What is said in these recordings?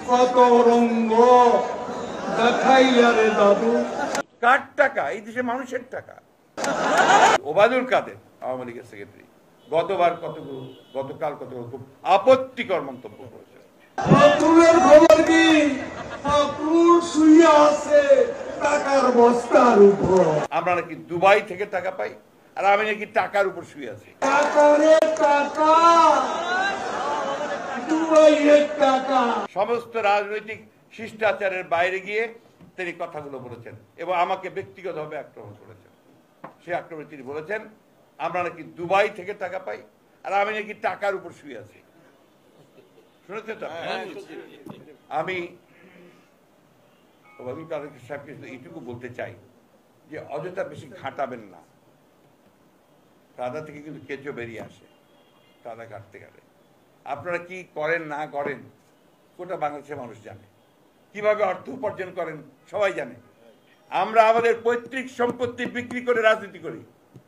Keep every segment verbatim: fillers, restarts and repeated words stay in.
কত রঙ্গ দেখাইয়া রে দাদু। কার টাকা? এই দেশের মানুষের টাকা। ওবায়দুল কাদের আওয়ামী লীগের সেক্রেটারি গতবার কতগুলো গতকাল কতগুলো খুব আপত্তিকর মন্তব্য করেছেন। ফখরুলের খবর কি? ফখরুল শুয়ে আছে টাকার বস্তার উপর। আমরা নাকি দুবাই থেকে টাকা পাই, আর আমি নাকি টাকার উপর শুয়ে আছি। টাকারে টাকা, দুবাইয়ের টাকা। সমস্ত রাজনৈতিক শিষ্টাচারের বাইরে গিয়ে তিনি কথাগুলো বলেছেন এবং আমাকে ব্যক্তিগতভাবে আক্রমণ করেছেন। সেই আক্রমণে তিনি বলেছেন আমরা নাকি দুবাই থেকে টাকা পাই, আর আমি নাকি টাকার উপর শুয়ে আছি। শুনেছেন তো? আমি এইটুকু বলতে চাই যে অযথা বেশি ঘাটাবেন না। কাদা থেকে কিন্তু কেঁচো বেরিয়ে আসে কাদা কাটতে গেলে। আপনারা কি করেন না করেন গোটা বাংলাদেশের মানুষ জানে, কিভাবে অর্থ উপার্জন করেন সবাই জানে। আমরা আমাদের পৈতৃক সম্পত্তি বিক্রি করে রাজনীতি করি,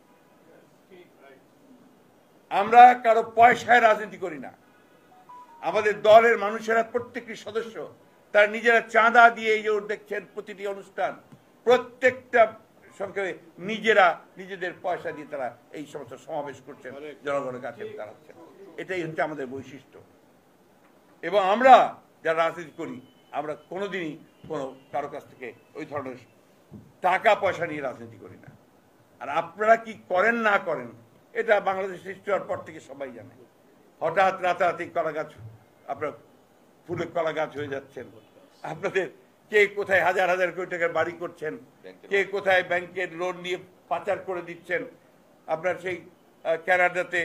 আমরা কারো পয়সায় রাজনীতি করি না। আমাদের দলের মানুষেরা প্রত্যেকটি সদস্য তারা নিজেরা চাঁদা দিয়ে এই যে দেখছেন প্রতিটি অনুষ্ঠান প্রত্যেকটা সংখ্যায় নিজেরা নিজেদের পয়সা দিয়ে তারা এই সমস্ত সমাবেশ করছেন, জনগণের কাছে দাঁড়াচ্ছেন। এটাই হচ্ছে আমাদের বৈশিষ্ট্য। এবং আমরা যারা রাজনীতি করি আমরা কোনোদিনই কোনো কারো কাছ থেকে ওই ধরনের টাকা পয়সা নিয়ে রাজনীতি করি না। আর আপনারা কি করেন না করেন এটা বাংলাদেশ সৃষ্টি হওয়ার পর থেকে সবাই জানে। হঠাৎ রাতারাতি কলা গাছ আপনার ফুলে কলা গাছ হয়ে যাচ্ছেন, আপনাদের কে কোথায় হাজার হাজার কোটি টাকার বাড়ি করছেন, কে কোথায় ব্যাংকের লোন নিয়ে পাচার করে দিচ্ছেন। আপনার সেই কানাডাতে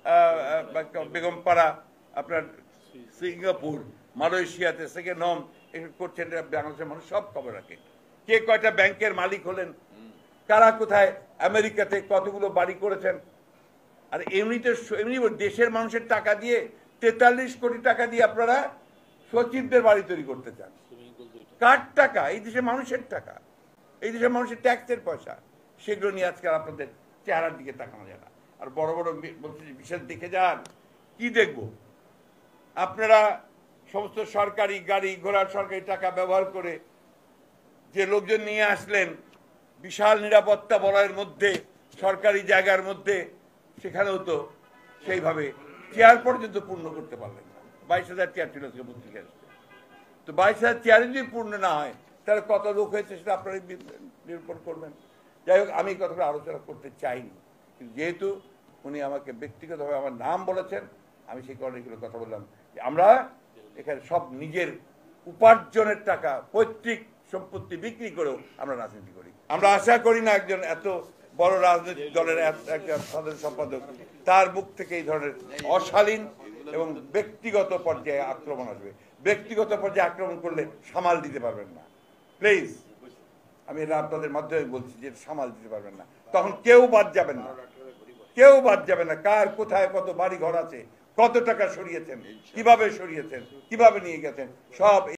বেগমপাড়া, আপনার সিঙ্গাপুর, মালয়েশিয়াতে সেকেন্ড হোম করছেন, বাংলাদেশের মানুষ সব খবর রাখে। কে কয়টা ব্যাংকের মালিক হলেন, কারা কোথায় আমেরিকাতে কতগুলো বাড়ি করেছেন। আর এমনিতে এমনি দেশের মানুষের টাকা দিয়ে তেতাল্লিশ কোটি টাকা দিয়ে আপনারা সচিবদের বাড়ি তৈরি করতে চান। কার টাকা? এই দেশের মানুষের টাকা, এই দেশের মানুষের ট্যাক্সের পয়সা। সেগুলো নিয়ে আজকে আপনাদের চেহারার দিকে তাকানো যায় না। আর বড় বড় বলছে বিশেষ দেখে যান, কি দেখব? আপনারা সমস্ত সরকারি গাড়ি ঘোড়ার সরকারি টাকা ব্যবহার করে যে লোকজন নিয়ে আসলেন বিশাল নিরাপত্তা বলয়ের মধ্যে সরকারি জায়গার মধ্যে, সেখানেও তো সেইভাবে চেয়ার পর্যন্ত পূর্ণ করতে পারলেন না। বাইশ হাজার চেয়ার ছিল আজকে পত্রিকা আসছে। তো বাইশ হাজার চেয়ারে যদি পূর্ণ না হয় তাহলে কত লোক হয়েছে সেটা আপনারা নিরূপণ করবেন। যাই হোক, আমি কথাটা আলোচনা করতে চাইনি, কিন্তু যেহেতু উনি আমাকে ব্যক্তিগতভাবে আমার নাম বলেছেন আমি সেই কারণে এগুলো কথা বললাম যে আমরা এখানে সব নিজের উপার্জনের টাকা পৈতৃক সম্পত্তি বিক্রি করেও আমরা রাজনীতি করি। আমরা আশা করি না একজন এত বড় রাজনৈতিক দলের একজন সাধারণ সম্পাদক তার মুখ থেকে এই ধরনের অশালীন এবং ব্যক্তিগত পর্যায়ে আক্রমণ আসবে। ব্যক্তিগত পর্যায়ে আক্রমণ করলে সামাল দিতে পারবেন না। প্লিজ, আমি এটা আপনাদের মাধ্যমে বলছি যে সামাল দিতে পারবেন না, তখন কেউ বাদ যাবেন না, কেউ বাদ যাবে না। কার কোথায় কত বাড়ি ঘর আছে, কত টাকা সরিয়েছেন, কিভাবে সরিয়েছেন, কিভাবে নিয়ে গেছেন, সব